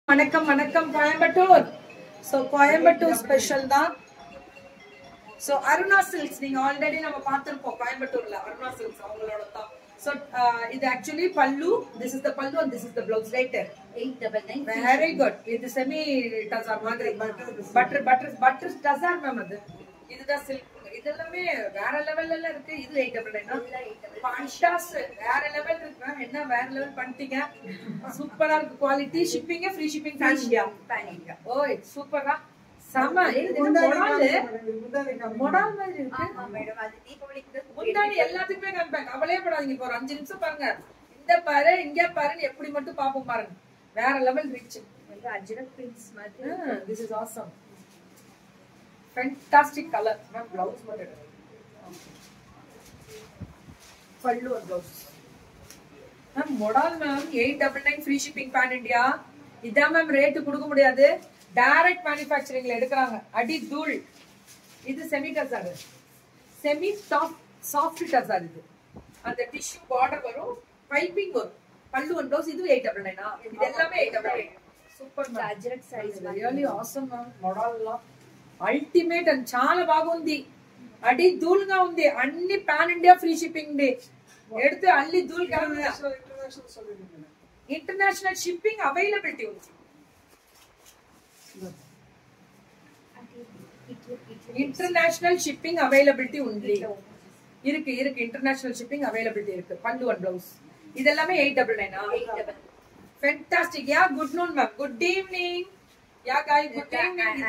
வணக்கம் வணக்கம் Coimbatore. So Coimbatore special தான். சோ அருணா சில்க்ஸ் நீங்க ஆல்ரெடி நம்ம பார்த்திருப்போம் கோயம்புத்தூர்ல. அருணா சில்க்ஸ் அவங்களோட தான். சோ இது ஆக்சுவலி பல்லு. This is the pallu and this is the blouse. Right? 899. Very good. இது செமி டசர் மாதிரி பட்டர் டசர் மேம். அது இதுதான் சில்க். இதெல்லாமே வேற லெவல்ல இருக்கு. இது 899. பண்டாஸ் வேற லெவல் இருக்கு மேம். என்ன வேற லெவல் பண்ணிட்டீங்க. சூப்பரா இருக்கு quality. Shipping free shipping pan India. ஓய் சூப்பரா சம. இது மொடால் மாதிரி இருக்கு. ஆமா மேடம். அது தீபாவளிக்கு முன்னாடி எல்லாத்துக்குமே காம்பேக். அவளே படாதீங்க. இப்போ ஒரு 5 நிமிஷம் பாருங்க. இந்த பாரு இங்க பாருன்னு எப்படி மட்டும் பாப்போம் பாருங்க. வேற லெவல் ரிச். இது அஜ்ரக் பிரின்ட்ஸ் மாதிரி. This is awesome. Fantastic color. Ma'am, blouse model. Pallu and blouse. Ma'am, model ma'am 899 free shipping pan India. இதா மேம் ரேட் கொடுக்க முடியாது. டைரக்ட் மேனுஃபேக்சரிங்ல எடுக்கறாங்க. அடி தூள். இது semi tussar. Semi soft tussar இது. அந்த டிஷ்யூ பார்டர் வரும், பைப்பிங் வரும். பல்லு and blouse இது 899. இது எல்லாமே 899. Super ma'am. Ajrakh size. Really awesome ma'am. மாடல்லாம் అల్టిమేట్ అండ్ చాలా బాగుంది. అడి దూల్గా ఉంది. అన్ని పాన్ ఇండియా ఫ్రీ షిప్పింగ్ డే ఎడుతూ అల్లి దూల్ ఇంటర్నేషనల్ షిప్పింగ్ అవైలబిలిటీ ఉంది. ఇంటర్నేషనల్ షిప్పింగ్ అవైలబిలిటీ ఉంది. இருக்கு இருக்கு இன்டர்நேஷனல் ஷிப்பிங் அவைலபிலிட்டி இருக்கு. பல்லு அண்ட் பிளவுஸ் இதெல்லாமே 899. Fantastic. Yeah good noon ma'am. Good evening. Yeah காய் குட் ஈவினிங்.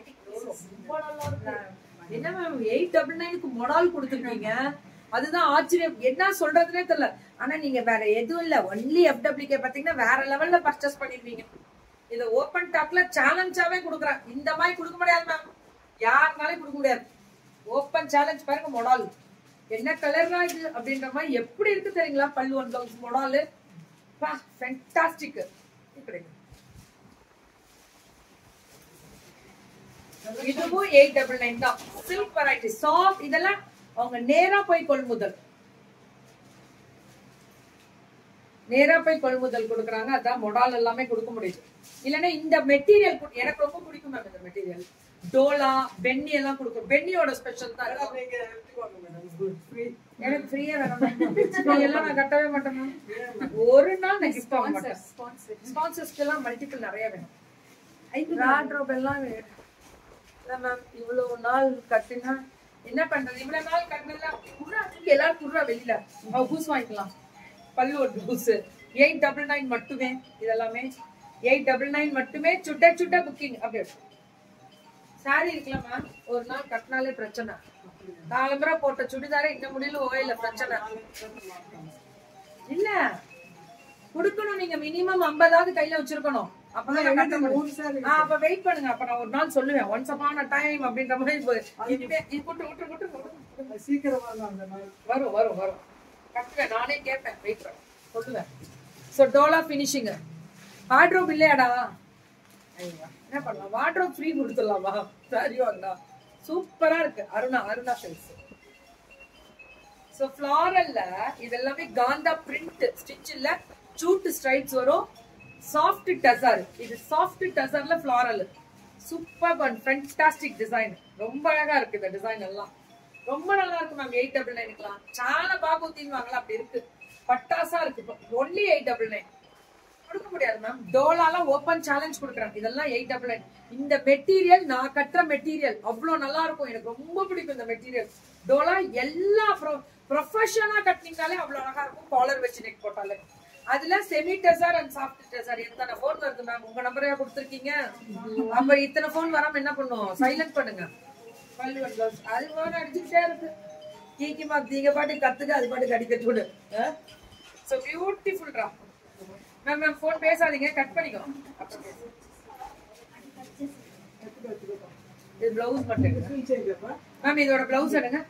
என்ன மேம் 899க்கு மொடால் கொடுத்துருக்கீங்க. அதுதான் ஆச்சரியம். என்ன சொல்றதுனே தெரியல. ஆனா நீங்க வேற எதுவும் இல்ல. ஒன்லி FWK பாத்தீங்கன்னா வேற லெவல்ல பர்ச்சேஸ் பண்ணிருவீங்க. இத ஓபன் டாக்ல சேலஞ்சாவே கொடுக்குறேன். இந்த மாதிரி கொடுக்க முடியாது மேம். யாருனாலும் கொடுக்க முடியாது. ஓபன் சேலஞ்ச் பாருங்க. மொடால் என்ன கலர்லாம் இது அப்படின்ற மாதிரி எப்படி இருக்கு தெரியுங்களா. பல்லு அண்ட் பிளவுஸ் மொடால் ஃபேண்டாஸ்டிக். இதுவும் 899 தான். Silk variety soft. இதெல்லாம் அவங்க நேரா போய் கொள்முதல் கொடுக்கறாங்க. அதான் மொடால் எல்லாமே கொடுக்க முடியுது. இல்லன்னா இந்த மெட்டீரியல் எனக்கு ரொம்ப பிடிக்கும் மேம். இந்த மெட்டீரியல் டோலா பென்னி எல்லாம் கொடுக்கும். பென்னியோட ஸ்பெஷல் தான். எனக்கு ஃப்ரீயா வேணும். எல்லாம் நான் கட்டவே மாட்டேன் மேம். ஒரு நாள் நான் கிஃப்ட் வாங்க மாட்டேன். ஸ்பான்சர்ஸ்க்கு எல்லாம் மல்டிபிள் நிறைய வேணும். வார்ட்ரோப் எல்லாம் மேம். இவ்வளவு நாள் கட்டினா என்ன பண்றது. இவ்வளவு நாள் கட்டினா எல்லாரும் குடுறா வெளியில பூஸ் வாங்கிக்கலாம். பல்லு ஒரு பூஸ் 899 மட்டுமே. இதெல்லாமே 899 மட்டுமே. சுட்ட புக்கிங். அப்படியே சாரி இருக்கலாம் மேம். ஒரு நாள் கட்டினாலே பிரச்சனை. காலம்பரா போட்ட சுடிதாரே இன்னும் முடியல ஓயில பிரச்சனை இல்ல. குடுக்கணும். நீங்க மினிமம் 50 கையில வச்சிருக்கணும். அப்பதான் அப்ப வெயிட் பண்ணுங்க. அப்ப நான் ஒரு நாள் சொல்லுவேன். ஒன்ஸ் அப்பான் டைம் அப்படின்ற மாதிரி சீக்கிரமா வரும் கட்டுவேன். நானே கேட்பேன். வெயிட் பண்ண சொல்லுவேன். So Dola finishing. வார்ட்ரோப் இல்லையாடா. என்ன பண்ணலாம். வார்ட்ரோப் ஃப்ரீ கொடுத்துடலாமா. சரி வாங்கடா. சூப்பரா இருக்கு. அருணா சில்க்ஸ். சோ ஃப்ளாரல்ல இதெல்லாமே காந்தா பிரிண்ட் ஸ்டிச் இல்ல. ஜூட் ஸ்ட்ரைப்ஸ் வரும். சாஃப்ட் டசர். இது சாஃப்ட் டசர்ல floral. Super and fantastic design. ரொம்ப அழகா இருக்கு. இந்த டிசைன் எல்லாம் ரொம்ப நல்லா இருக்கு மேம். 899க்குலாம் చాలా బాగుందిவாங்களா. அப்படி இருக்கு. பட்டாசா இருக்கு. ஒன்லி 899 கொடுக்க முடியாது மேம். டோலால ஓபன் சேலஞ்ச் கொடுக்குறாங்க. இதெல்லாம் 899. இந்த மெட்டீரியல் நான் கட்டுற மெட்டீரியல் அவ்வளவு நல்லா இருக்கும். எனக்கு ரொம்ப பிடிக்கும் இந்த மெட்டீரியல். டோலா எல்லா ப்ரொஃபஷனலா கட்டினீங்கனாலே அவ்வளவு அழகா இருக்கும். காலர் வச்சு நெக் போட்டாலே. அதுல semi tussar and soft tussar. எத்தனை போன் வருது மேம். உங்க நம்பரையா கொடுத்துருக்கீங்க. அப்ப இத்தனை போன் வராம என்ன பண்ணுவோம். சைலண்ட் பண்ணுங்க. பல்லு அண்ட் பிளவுஸ் அது போன அடிச்சுட்டே இருக்கு. கீக்கிமா நீங்க பாட்டு கத்துக்க. அது பாட்டு அடிக்கட்டு. சோ பியூட்டிஃபுல் ரா மேம். மேம் போன் பேசாதீங்க. கட் பண்ணிக்கோ. இது பிளவுஸ் மட்டும் மேம். இதோட பிளவுஸ் எடுங்க.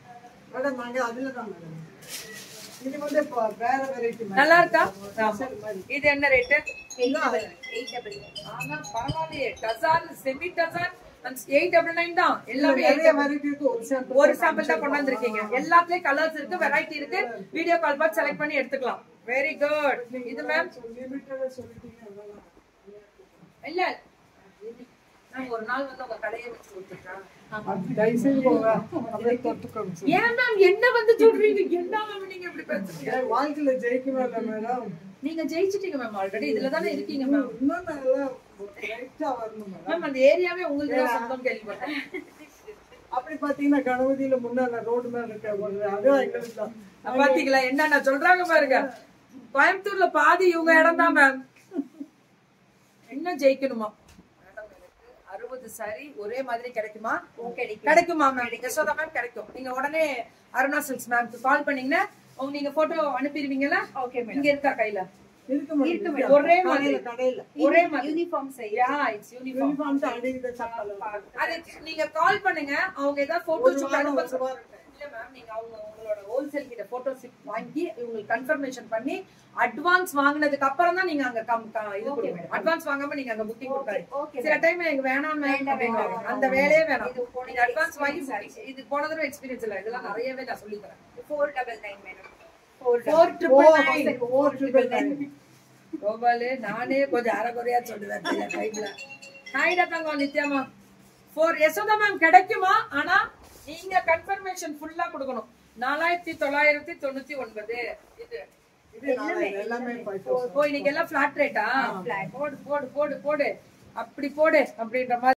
நல்லா இருக்கா. இது என்ன ரேட். 899. ஆனா பரவாயில்லையே. டசார் செமி டசார் 899 தான். எல்லாமே ஒரு சாம்பிள் தான் கொண்டு வந்திருக்கீங்க. எல்லாத்துலயும் கலர்ஸ் இருக்கு, வெரைட்டி இருக்கு. வீடியோ கால் பார்த்து செலக்ட் பண்ணி எடுத்துக்கலாம். Very good. இது மேம் இல்ல நான் ஒரு நாள் வந்து உங்க கடையை வச்சு கொடுத்துட்டேன். ஏன் மேம் என்ன வந்து சொல்றீங்க? என்ன மேம் நீங்க இப்படி பேசுறீங்க? வாழ்க்கையில ஜெயிக்கவே இல்லை மேடம். நீங்க ஜெயிச்சிட்டீங்க மேம், ஆல்ரெடி இதுல தானே இருக்கீங்க மேம். இன்னும் நல்லா ரைட்டா வரணும் மேடம். மேம் அந்த ஏரியாவே உங்களுக்கு தான் சொந்தம் கேள்விப்பட்டேன். அப்படி பாத்தீங்கன்னா கணபதியில முன்னால ரோடு மேல இருக்க அதுவும் எங்களுக்கு தான். பாத்தீங்களா என்னென்ன சொல்றாங்க பாருங்க. கோயம்புத்தூர்ல பாதி இவங்க இடம் தான் மேம். என்ன ஜெயிக்கணுமா? 60 சாரி ஒரே மாதிரி கிடைக்குமா? கிடைக்குமா மேம்? யசோதா மேம் கிடைக்கும். நீங்க உடனே அருணா சில்க்ஸ் மேம்க்கு கால் பண்ணீங்கன்னா நீங்க போட்டோ அனுப்பிடுவீங்களா? Okay ma'am. இங்க இருக்கா கையில? இருக்கு. ஒரே மாதிரி கடையில ஒரே மாதிரி யூனிஃபார்ம் செய்யா. இட்ஸ் யூனிஃபார்ம் தான் அடிக்குது சட்டல. அது நீங்க கால் பண்ணுங்க. அவங்க ஏதாவது போட்டோ ஷூட் அனுப்ப இல்ல மேம். நீங்க உங்களோட ஹோல்சேல் கிட்ட போட்டோஸ் வாங்கி உங்களுக்கு கன்ஃபர்மேஷன் பண்ணி அட்வான்ஸ் வாங்குனதுக்கு அப்புறம் தான் நீங்க அங்க இது கொடுங்க. அட்வான்ஸ் வாங்காம நீங்க அங்க புக்கிங் கொடுக்காதீங்க. சில டைம் எனக்கு வேணாம் அப்படிங்கறாங்க. அந்த வேலையே வேணாம். நீங்க அட்வான்ஸ் வாங்கி இது போன தடவை எக்ஸ்பீரியன்ஸ் இல்ல. இதெல்லாம் நிறையவே நான் சொல்லி தரேன். 499 மேடம். 499 கோபாலு நானே கொஞ்சம் அரைகுறையா சொல்லுவேன் கைட்ல. ஹாய்டா தங்கம் நித்யாமா. 4 யசோதா மேம் கிடைக்குமா? ஆனா நீங்க கன்ஃபர்மேஷன் ஃபுல்லா கொடுக்கணும். 4999 இது எல்லாமே இன்னைக்கு எல்லாம் ஃபிளாட் ரேட்டா? போடு போடு போடு போடு அப்படி போடு அப்படின்ற மாதிரி